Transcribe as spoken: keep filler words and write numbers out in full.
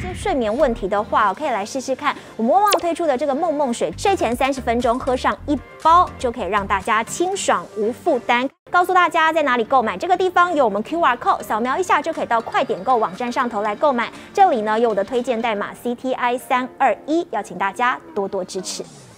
睡眠问题的话，可以来试试看我们旺旺推出的这个梦梦水，睡前三十分钟喝上一包，就可以让大家清爽无负担。告诉大家在哪里购买，这个地方有我们 Q R code， 扫描一下就可以到快点购网站上头来购买。这里呢有我的推荐代码 C T I 三二一，要请大家多多支持。